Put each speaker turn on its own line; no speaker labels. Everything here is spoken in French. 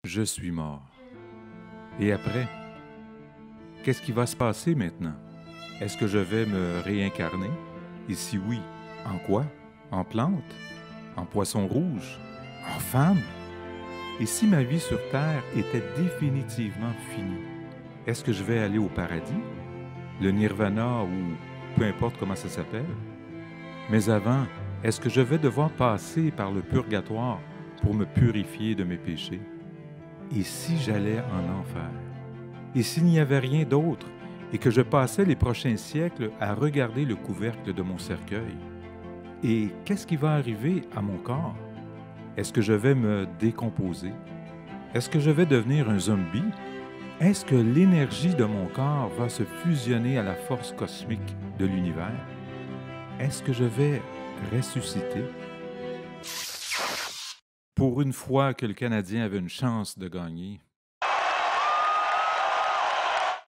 Je suis mort. Et après? Qu'est-ce qui va se passer maintenant? Est-ce que je vais me réincarner? Et si oui, en quoi? En plante? En poisson rouge? En femme? Et si ma vie sur Terre était définitivement finie, est-ce que je vais aller au paradis? Le nirvana ou peu importe comment ça s'appelle? Mais avant, est-ce que je vais devoir passer par le purgatoire pour me purifier de mes péchés? Et si j'allais en enfer? Et s'il n'y avait rien d'autre et que je passais les prochains siècles à regarder le couvercle de mon cercueil? Et qu'est-ce qui va arriver à mon corps? Est-ce que je vais me décomposer? Est-ce que je vais devenir un zombie? Est-ce que l'énergie de mon corps va se fusionner à la force cosmique de l'univers? Est-ce que je vais ressusciter? Pour une fois que le Canadien avait une chance de gagner,